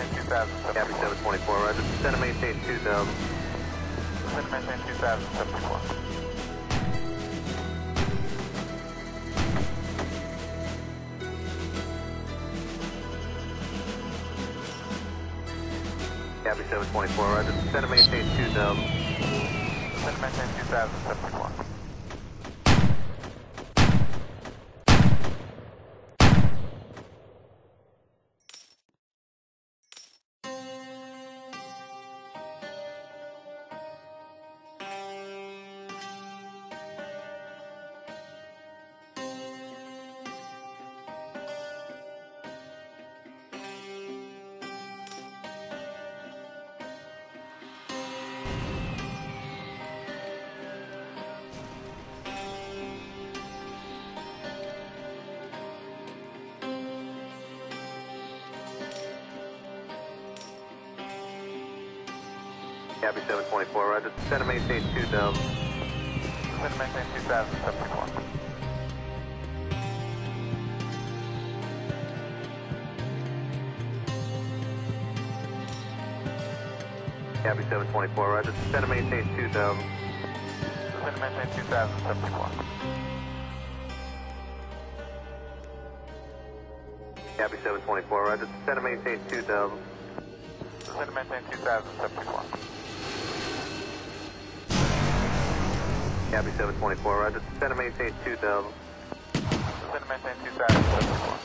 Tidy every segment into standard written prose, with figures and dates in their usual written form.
maintain 2074. Copy 724, roger. Descend and maintain 2000. Descend and maintain 2074. Copy 724, roger. Descend and maintain 2000. Descend and maintain 2074. Copy 724, roger. Descend and maintain 2000. Descend and maintain 2074. Copy 724, roger. Descend and maintain 2000. Descend and maintain 2074. Copy 724, roger. Descend and maintain 2000. Descend and maintain 2074. Copy 724, roger. Descend and maintain 2000. Descend and maintain 2074.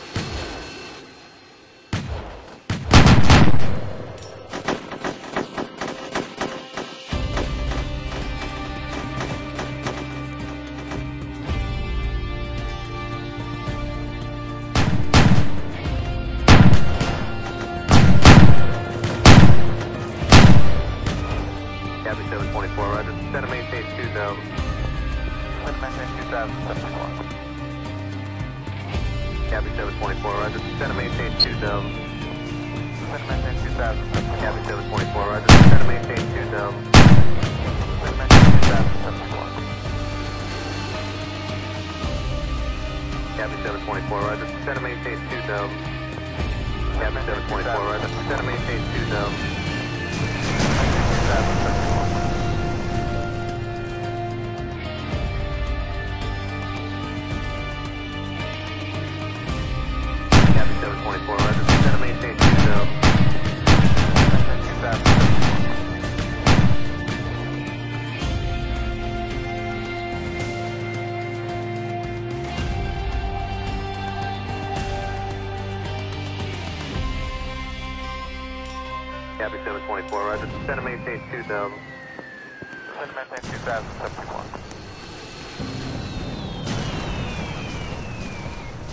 Copy 724, roger. Descend and maintain 2000. Descend and maintain 2074. Copy 724, roger. Descend and maintain 2000. Descend and maintain 2074. Copy 724, roger. Descend and maintain 2000. Descend and maintain 2074. Copy 724, roger. Descend and maintain 2000. Copy 724, roger. Descend and maintain 2000. Copy 724, roger. Descend and maintain 2000. Copy 724, roger. Descend and maintain 2000. Descend and maintain 2074.